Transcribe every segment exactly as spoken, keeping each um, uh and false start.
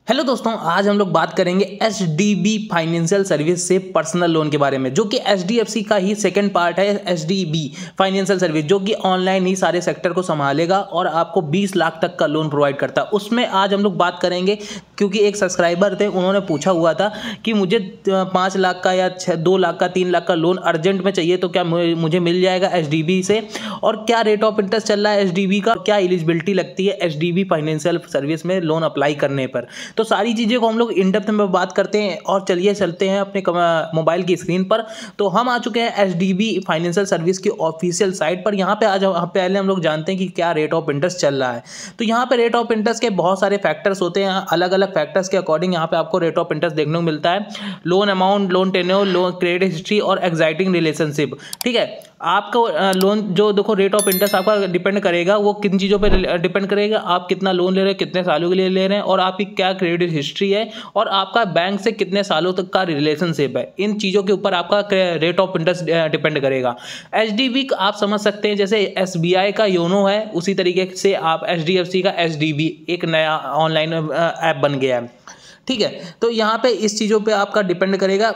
Hello दोस्तों, आज हम लोग बात करेंगे H D B financial service से पर्सनल लोन के बारे में, जो कि एच डी एफ सी का ही सेकंड पार्ट है। H D B financial service जो कि ऑनलाइन ही सारे सेक्टर को संभालेगा और आपको बीस लाख तक का लोन प्रोवाइड करता है। उसमें आज हम लोग बात करेंगे, क्योंकि एक सब्सक्राइबर थे, उन्होंने पूछा हुआ था कि मुझे पाँच लाख का या छः दो लाख का तीन लाख का लोन अर्जेंट में चाहिए, तो क्या मुझे मिल जाएगा एच डी बी से, और क्या रेट ऑफ इंटरेस्ट चल रहा है एच डी बी का, क्या एलिजिबिलिटी लगती है H D B financial service में लोन अप्लाई करने पर। तो सारी चीज़ें को हम लोग इन डेप्थ में बात करते हैं। और चलिए चलते हैं अपने मोबाइल की स्क्रीन पर। तो हम आ चुके हैं H D B financial service की ऑफिशियल साइट पर। यहाँ पे आज पहले हम लोग जानते हैं कि क्या रेट ऑफ इंटरेस्ट चल रहा है। तो यहाँ पे रेट ऑफ इंटरेस्ट के बहुत सारे फैक्टर्स होते हैं, अलग अलग फैक्टर्स के अकॉर्डिंग यहाँ पे आपको रेट ऑफ इंटरेस्ट देखने को मिलता है। Loan amount, loan tenure, loan credit history और एग्जाइटिंग रिलेशनशिप। ठीक है, आपका लोन जो देखो रेट ऑफ इंटरेस्ट आपका डिपेंड करेगा, वो किन चीज़ों पे डिपेंड करेगा, आप कितना लोन ले रहे हैं, कितने सालों के लिए ले रहे हैं, और आपकी क्या क्रेडिट हिस्ट्री है, और आपका बैंक से कितने सालों तक का रिलेशनशिप है। इन चीज़ों के ऊपर आपका रेट ऑफ इंटरेस्ट डिपेंड करेगा। एच डी बी आप समझ सकते हैं, जैसे एस बी आई का योनो है, उसी तरीके से आप एच डी एफ सी का एच डी बी एक नया ऑनलाइन ऐप बन गया है। ठीक है, तो यहाँ पे इस चीज़ों पे आपका डिपेंड करेगा।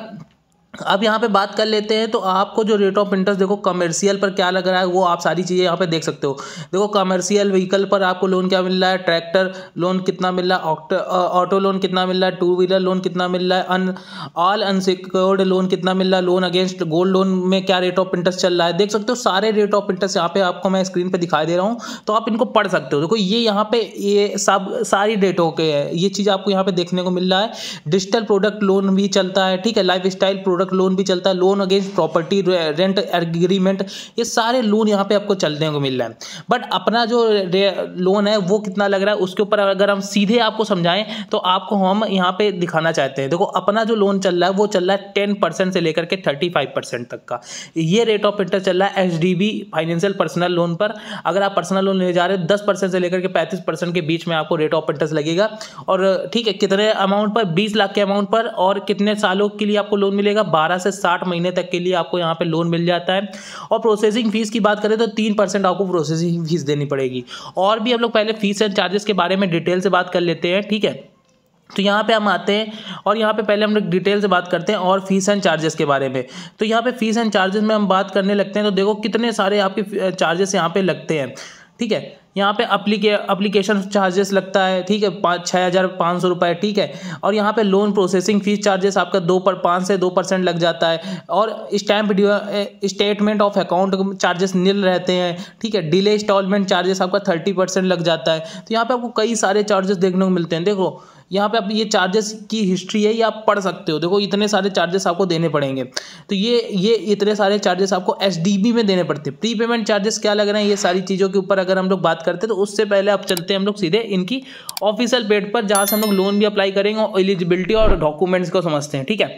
अब यहाँ पे बात कर लेते हैं, तो आपको जो रेट ऑफ इंटरेस्ट देखो कमर्शियल पर क्या लग रहा है, वो आप सारी चीज़ें यहाँ पे देख सकते हो। देखो कमर्शियल व्हीकल पर आपको लोन क्या मिल रहा है, ट्रैक्टर लोन कितना मिल रहा है, ऑटो लोन कितना मिल रहा है, टू व्हीलर लोन कितना मिल रहा है, अन ऑल अनसिक्योर्ड लोन कितना मिल रहा है, लोन अगेंस्ट गोल्ड लोन में क्या रेट ऑफ इंटरेस्ट चल रहा है। देख सकते हो सारे रेट ऑफ इंटरेस्ट यहाँ पे आपको मैं स्क्रीन पर दिखाई दे रहा हूँ, तो आप इनको पढ़ सकते हो। देखो ये यहाँ पे ये सब सारी डेटों के है, ये चीज़ आपको यहाँ पे देखने को मिल रहा है। डिजिटल प्रोडक्ट लोन भी चलता है, ठीक है, लाइफ स्टाइल प्रोडक्ट लोन भी चलता है, loan against property, rent agreement, ये सारे लोन यहाँ पे आपको चलने को मिल रहा है। बट अपना जो लोन है वो कितना लग रहा है, उसके ऊपर अगर हम सीधे आपको समझाएं तो आपको हम यहाँ पे दिखाना चाहते हैं। देखो अपना जो लोन चल रहा है वो चल रहा है टेन परसेंट से लेकर के थर्टी फाइव परसेंट तक का, ये रेट ऑफ इंटरेस्ट चल रहा है H D B financial personal loan पर। अगर आप पर्सनल लोन ले जा रहे हो दस परसेंट से लेकर के पैंतीस परसेंट के बीच में आपको रेट ऑफ इंटरेस्ट लगेगा। और ठीक है, कितने अमाउंट पर, बीस लाख के अमाउंट पर, और कितने सालों के लिए आपको लोन मिलेगा, बारह से साठ महीने तक के लिए आपको यहाँ पे लोन मिल जाता है। और प्रोसेसिंग फीस की बात करें तो तीन परसेंट आपको प्रोसेसिंग फीस देनी पड़ेगी। और भी हम लोग पहले फीस एंड चार्जेस के बारे में डिटेल से बात कर लेते हैं। ठीक है, तो यहाँ पे हम आते हैं और यहाँ पे पहले हम लोग डिटेल से बात करते हैं और फीस एंड चार्जेस के बारे में। तो यहाँ पे फीस एंड चार्जेस में हम बात करने लगते हैं, तो देखो कितने सारे आपके चार्जेस यहाँ पे लगते हैं। ठीक है, यहाँ पे अप्लीके अप्लीकेशन चार्जेस लगता है, ठीक है, पाँच छः हज़ार पाँच सौ रुपये। ठीक है, और यहाँ पे लोन प्रोसेसिंग फीस चार्जेस आपका दो पर पाँच से दो परसेंट लग जाता है। और stamp statement of account charges nil रहते हैं। ठीक है, डिले इंस्टॉलमेंट चार्जेस आपका थर्टी परसेंट लग जाता है। तो यहाँ पे आपको कई सारे चार्जेस देखने को मिलते हैं। देखो यहाँ पे आप ये चार्जेस की हिस्ट्री है, ये आप पढ़ सकते हो। देखो इतने सारे चार्जेस आपको देने पड़ेंगे, तो ये ये इतने सारे चार्जेस आपको एच डी बी में देने पड़ते हैं। प्री पेमेंट चार्जेस क्या लग रहे हैं, ये सारी चीज़ों के ऊपर अगर हम लोग बात करते हैं, तो उससे पहले आप चलते हैं हम लोग सीधे इनकी ऑफिशियल पेज पर, जहाँ से हम लोग लोन भी अप्लाई करेंगे और एलिजिबिलिटी और डॉक्यूमेंट्स को समझते हैं। ठीक है,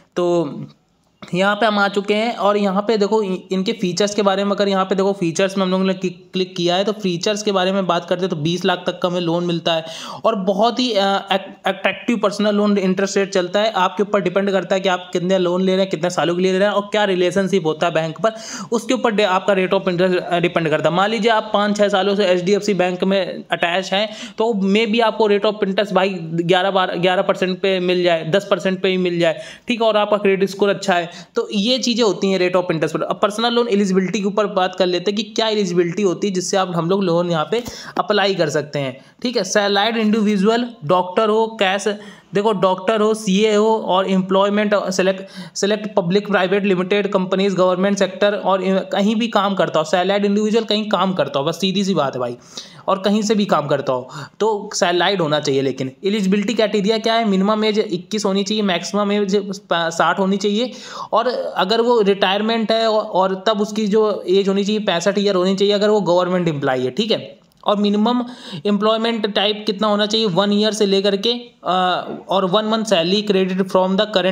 तो यहाँ पे हम आ चुके हैं और यहाँ पे देखो इनके फीचर्स के बारे में, अगर यहाँ पे देखो फीचर्स में हम लोगों ने क्लिक किया है, तो फीचर्स के बारे में बात करते हैं तो बीस लाख तक का हमें लोन मिलता है और बहुत ही attractive personal loan interest rate चलता है। आपके ऊपर डिपेंड करता है कि आप कितने लोन ले रहे हैं, कितने सालों के लिए ले रहे हैं, और क्या रिलेशनशिप होता है बैंक पर, उसके ऊपर आपका रेट ऑफ इंटरेस्ट डिपेंड करता है। मान लीजिए आप पाँच छः सालों से H D F C bank में अटैच हैं, तो मे भी आपको रेट ऑफ इंटरेस्ट भाई ग्यारह बारह ग्यारह परसेंट पे मिल जाए, दस परसेंट पे ही मिल जाए। ठीक है, और आपका क्रेडिट स्कोर अच्छा है, तो ये चीज़ें होती हैं रेट ऑफ इंटरेस्ट पर। अब पर्सनल लोन एलिजिबिलिटी के ऊपर बात कर लेते हैं कि क्या एलिजिबिलिटी होती है जिससे आप हम लोग लोन यहाँ पे अप्लाई कर सकते हैं। ठीक है, सैलरीड इंडिविजुअल, डॉक्टर हो, कैश देखो डॉक्टर हो, सी ए हो, और employment select select public private limited companies, government sector, और कहीं भी काम करता हो। सैलरीड इंडिविजुअल कहीं काम करता हो, बस सीधी सी बात है भाई, और कहीं से भी काम करता हो तो सैलरीड होना चाहिए। लेकिन एलिजिबिलिटी क्राइटेरिया क्या है, मिनिमम एज इक्कीस होनी चाहिए, मैक्सिमम एज साठ होनी चाहिए, और अगर वो रिटायरमेंट है और तब उसकी जो एज होनी चाहिए पैंसठ ईयर होनी चाहिए अगर वो गवर्नमेंट एम्प्लॉई है। ठीक है, और मिनिमम एम्प्लॉयमेंट टाइप कितना होना चाहिए, वन ईयर से लेकर के आ, और one month salary credit from the current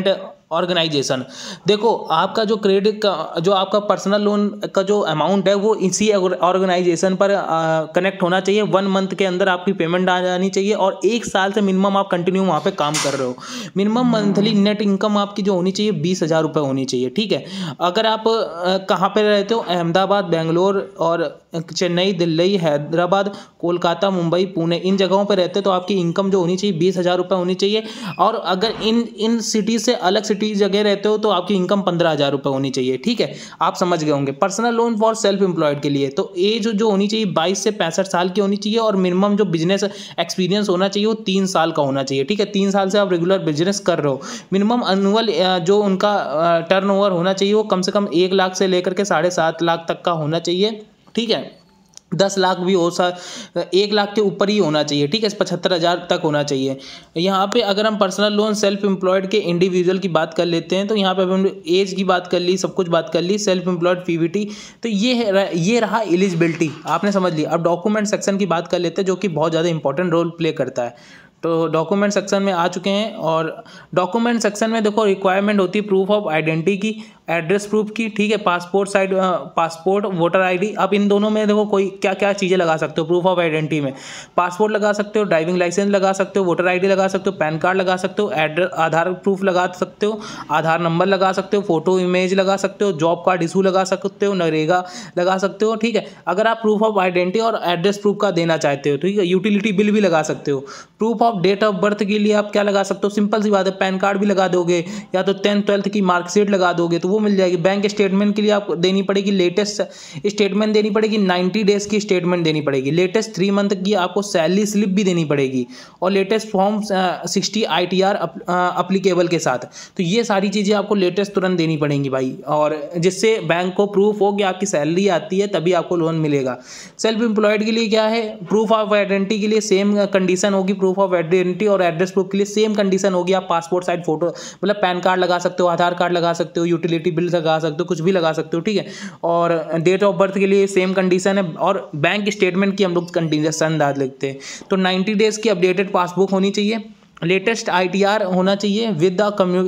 organisation. देखो आपका जो क्रेडिट का जो आपका पर्सनल लोन का जो अमाउंट है वो इसी ऑर्गेनाइजेशन पर कनेक्ट होना चाहिए। वन मंथ के अंदर आपकी पेमेंट आ जानी चाहिए और एक साल से मिनिमम आप कंटिन्यू वहाँ पे काम कर रहे हो। मिनिमम मंथली नेट इनकम आपकी जो होनी चाहिए बीस हज़ार रुपये होनी चाहिए, ठीक है। अगर आप आ, कहाँ पे रहते हो, अहमदाबाद, बेंगलोर और चेन्नई, दिल्ली, हैदराबाद, कोलकाता, मुंबई, पुणे, इन जगहों पे रहते हो तो आपकी इनकम जो होनी चाहिए बीस हज़ार रुपये होनी चाहिए। और अगर इन इन सिटी से अलग सिटी जगह रहते हो तो आपकी इनकम पंद्रह हज़ार रुपये होनी चाहिए, ठीक है। आप समझ गए होंगे। Personal loan for self employed के लिए तो एज जो होनी चाहिए बाईस से पैंसठ साल की होनी चाहिए और मिनिमम जो बिजनेस एक्सपीरियंस होना चाहिए वो तीन साल का होना चाहिए, ठीक है। तीन साल से आप रेगुलर बिजनेस कर रहे हो। मिनिमम एनुअल जो उनका टर्नओवर होना चाहिए वो कम से कम एक लाख से लेकर के साढ़े सात लाख तक का होना चाहिए, ठीक है। दस लाख भी हो सा एक लाख के ऊपर ही होना चाहिए, ठीक है। पचहत्तर हज़ार तक होना चाहिए। यहाँ पे अगर हम पर्सनल लोन सेल्फ एम्प्लॉयड के इंडिविजुअल की बात कर लेते हैं तो यहाँ पे हमने एज की बात कर ली, सब कुछ बात कर ली, सेल्फ एम्प्लॉयड पीवीटी, तो ये है, ये रहा एलिजिबिलिटी, आपने समझ लिया। अब डॉक्यूमेंट सेक्शन की बात कर लेते हैं जो कि बहुत ज़्यादा इंपॉर्टेंट रोल प्ले करता है। तो डॉक्यूमेंट सेक्शन में आ चुके हैं और डॉक्यूमेंट सेक्शन में देखो रिक्वायरमेंट होती है प्रूफ ऑफ आइडेंटिटी की, एड्रेस प्रूफ की, ठीक है, passport side passport, voter ID. अब इन दोनों में देखो कोई क्या क्या चीज़ें लगा सकते हो। प्रूफ ऑफ आइडेंटिटी में पासपोर्ट लगा सकते हो, ड्राइविंग लाइसेंस लगा सकते हो, वोटर आईडी लगा सकते हो, पैन कार्ड लगा सकते हो, एड्रेस आधार प्रूफ लगा सकते हो, आधार नंबर लगा सकते हो, फोटो इमेज लगा सकते हो, जॉब कार्ड इशू लगा सकते हो, नरेगा लगा सकते हो, ठीक है। अगर आप प्रूफ ऑफ आइडेंटिटी और एड्रेस प्रूफ का देना चाहते हो, ठीक है, यूटिलिटी बिल भी लगा सकते हो। Proof of date of birth के लिए आप क्या लगा सकते हो, सिंपल सी बात है, पैन कार्ड भी लगा दोगे या तो टेंथ ट्वेल्थ की मार्कशीट लगा दोगे तो वो मिल जाएगी। बैंक स्टेटमेंट के लिए आपको देनी पड़ेगी लेटेस्ट स्टेटमेंट देनी पड़ेगी, नाइन्टी डेज की स्टेटमेंट देनी पड़ेगी, लेटेस्ट थ्री मंथ की आपको सैलरी स्लिप भी देनी पड़ेगी और latest form sixty I T R applicable के साथ। तो ये सारी चीज़ें आपको लेटेस्ट तुरंत देनी पड़ेंगी भाई, और जिससे बैंक को प्रूफ हो कि आपकी सैलरी आती है तभी आपको लोन मिलेगा। सेल्फ एम्प्लॉयड के लिए क्या है, प्रूफ ऑफ आइडेंटिटी के लिए सेम कंडीशन होगी, प्रूफ ऑफ आइडेंटिटी और एड्रेस प्रूफ के लिए सेम कंडीशन होगी। आप पासपोर्ट साइज फोटो मतलब पैन कार्ड लगा सकते हो, आधार कार्ड लगा सकते हो, यूटिलिटी बिल लगा सकते हो, कुछ भी लगा सकते हो, ठीक है। और डेट ऑफ बर्थ के लिए सेम कंडीशन है और बैंक स्टेटमेंट की हम लोग कंडीशन डाल लेते हैं। तो नाइन्टी डेज की अपडेटेड पासबुक होनी चाहिए, लेटेस्ट आईटीआर होना चाहिए with the compu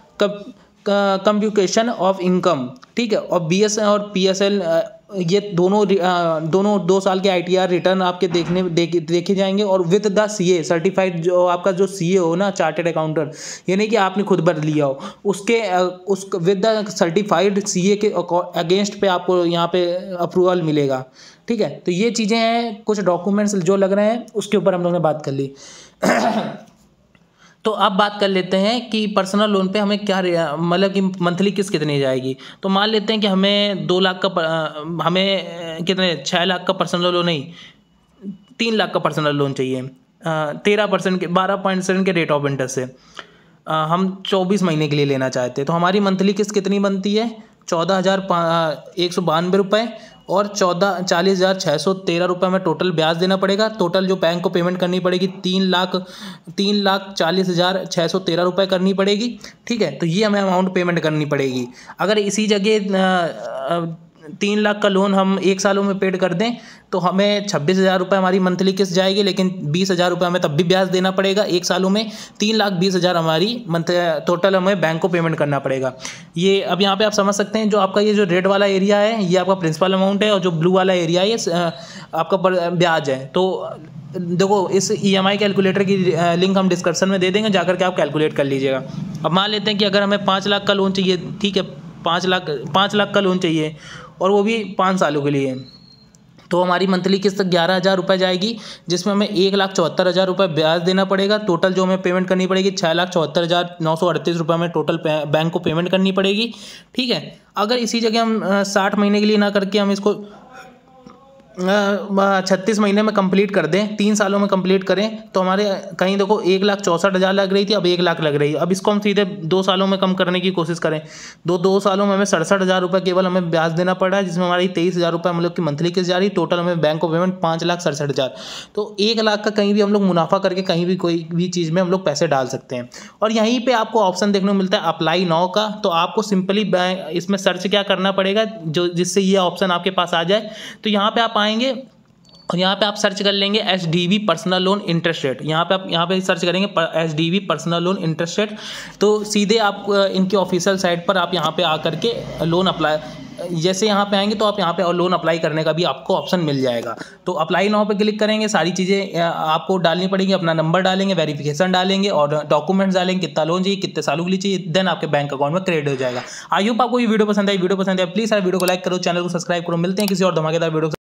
computation of income, ठीक है। और बीएस और पीएसएल ये दोनों दोनों दो साल के आईटीआर रिटर्न आपके देखने देखे देखे जाएंगे और विद द सीए सर्टिफाइड, जो आपका जो सीए हो ना, चार्टेड अकाउंटेंट, ये नहीं कि आपने खुद भर लिया हो, उसके उस विद द सर्टिफाइड सीए के अगेंस्ट पे आपको यहाँ पे अप्रूवल मिलेगा, ठीक है। तो ये चीज़ें हैं, कुछ डॉक्यूमेंट्स जो लग रहे हैं उसके ऊपर हम लोगों ने बात कर ली। तो अब बात कर लेते हैं कि पर्सनल लोन पे हमें क्या मतलब कि मंथली किस्त कितनी जाएगी। तो मान लेते हैं कि हमें दो लाख का हमें कितने छः लाख का पर्सनल लोन नहीं तीन लाख का पर्सनल लोन चाहिए, तेरह परसेंट के बारह परसेंट के रेट ऑफ इंटरेस्ट से हम चौबीस महीने के लिए लेना चाहते हैं। तो हमारी मंथली किस्त कितनी बनती है, चौदह हज़ार एक सौ बानवे रुपये और चौदह चालीस हज़ार छः सौ तेरह रुपये में टोटल ब्याज देना पड़ेगा। टोटल जो बैंक को पेमेंट करनी पड़ेगी तीन लाख तीन लाख चालीस हज़ार छः सौ तेरह रुपये करनी पड़ेगी, ठीक है। तो ये हमें अमाउंट पेमेंट करनी पड़ेगी। अगर इसी जगह तीन लाख का लोन हम एक सालों में पेड कर दें तो हमें छब्बीस हज़ार रुपये हमारी मंथली किस्त जाएगी, लेकिन बीस हज़ार रुपये हमें तब भी ब्याज देना पड़ेगा एक सालों में। तीन लाख बीस हज़ार हमारी मंथ टोटल हमें बैंक को पेमेंट करना पड़ेगा। ये अब यहाँ पे आप समझ सकते हैं, जो आपका ये जो रेड वाला एरिया है ये आपका प्रिंसिपल अमाउंट है और जो ब्लू वाला एरिया है ये आपका ब्याज है। तो देखो इस ईएमआई कैलकुलेटर की लिंक हम डिस्क्रिप्शन में दे देंगे, जाकर के आप कैलकुलेट कर लीजिएगा। अब मान लेते हैं कि अगर हमें पाँच लाख का लोन चाहिए, ठीक है, पाँच लाख पाँच लाख का लोन चाहिए और वो भी पाँच सालों के लिए, तो हमारी मंथली किस्त ग्यारह हज़ार रुपये जाएगी, जिसमें हमें एक लाख चौहत्तर हज़ार रुपये ब्याज देना पड़ेगा। टोटल जो हमें पेमेंट करनी पड़ेगी छः लाख चौहत्तर हज़ार नौ सौ अड़तीस रुपये में टोटल बैंक को पेमेंट करनी पड़ेगी, ठीक है। अगर इसी जगह हम साठ महीने के लिए ना करके हम इसको छत्तीस महीने में कंप्लीट कर दें, तीन सालों में कंप्लीट करें, तो हमारे कहीं देखो एक लाख चौंसठ हज़ार लग रही थी, अब एक लाख लग रही है। अब इसको हम सीधे दो सालों में कम करने की कोशिश करें, दो दो सालों में हमें सड़सठ हज़ार रुपये केवल हमें ब्याज देना पड़ रहा है, जिसमें हमारी तेईस हज़ार रुपये हम लोग की मंथली किस्त जा रही है। टोटल हमें बैंक को पेमेंट पाँच लाख सड़सठ हज़ार। तो एक लाख का कहीं भी हम लोग मुनाफा करके कहीं भी कोई भी चीज़ में हम लोग पैसे डाल सकते हैं। और यहीं पर आपको ऑप्शन देखने को मिलता है अप्लाई नाउ का। तो आपको सिंपली इसमें सर्च क्या करना पड़ेगा जो जिससे ये ऑप्शन आपके पास आ जाए। तो यहाँ पर आप आएँगे और यहाँ पे आप सर्च कर लेंगे H D B personal loan interest rate. यहाँ पे आप यहाँ पे सर्च करेंगे H D B personal loan interest rate, तो सीधे आप इनकी ऑफिशियल साइट पर आप यहाँ पे आकर के लोन अप्लाई, जैसे यहाँ पे आएंगे तो आप यहाँ पे और लोन अप्लाई करने का भी आपको ऑप्शन मिल जाएगा। तो अप्लाई नाउ पे क्लिक करेंगे, सारी चीज़ें आपको डालनी पड़ेगी, अपना नंबर डालेंगे, वेरिफिकेशन डालेंगे और डॉक्यूमेंट्स डालेंगे, कितना लोन चाहिए, कितने सालों के लिए चाहिए, देन आपके बैंक अकाउंट में क्रेडिट हो जाएगा। आई होप आपको ये वीडियो पसंद आई। वीडियो पसंद है प्लीज़ यार वीडियो को लाइक करो, चैनल को सब्सक्राइब करो। मिलते हैं किसी और धमाकेदार वीडियो।